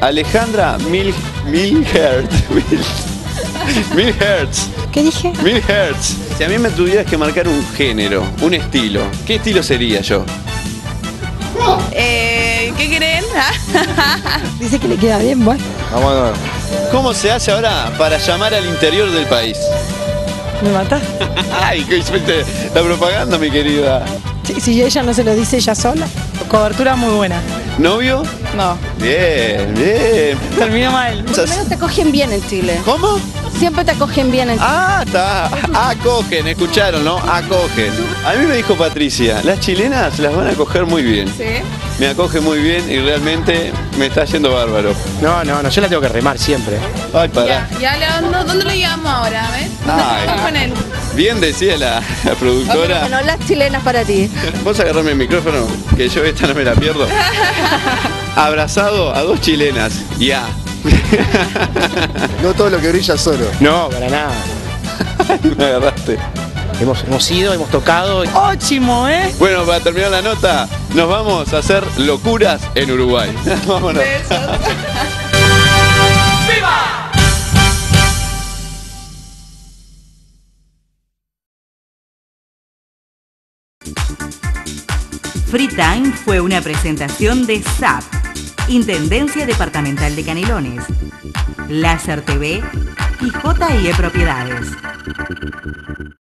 Alejandra Milhertz. Milhertz. ¿Qué dije? Milhertz. Si a mí me tuvieras que marcar un género, un estilo, ¿qué estilo sería yo? ¿Qué creen? Dice que le queda bien, bueno. Vámonos. ¿Cómo se hace ahora para llamar al interior del país? ¿Me mata? Ay, que hiciste la propaganda, mi querida. Si ella no se lo dice ella sola. Cobertura muy buena. ¿Novio? No. Bien, bien. Terminó mal. Por lo menos te acogen bien en Chile. ¿Cómo? Siempre te acogen bien en Chile. Ah, está. Acogen, escucharon, ¿no? Acogen. A mí me dijo Patricia, las chilenas las van a acoger muy bien. ¿Sí? Me acoge muy bien y realmente me está yendo bárbaro. No, yo la tengo que remar siempre. Ay, pará. ¿Dónde lo llevamos ahora? ¿Ves? Ay. Vamos con él. Bien decía la productora. Bueno, las chilenas para ti. ¿Vos agarrarme el micrófono? Que yo esta no me la pierdo. Abrazado a dos chilenas. Ya. No todo lo que brilla es solo. No, para nada. Me agarraste. Hemos ido, hemos tocado. Óchimo, ¿eh? Bueno, para terminar la nota, nos vamos a hacer locuras en Uruguay. Vámonos. Free Time fue una presentación de SAP, Intendencia Departamental de Canelones, Láser TV y JIE Propiedades.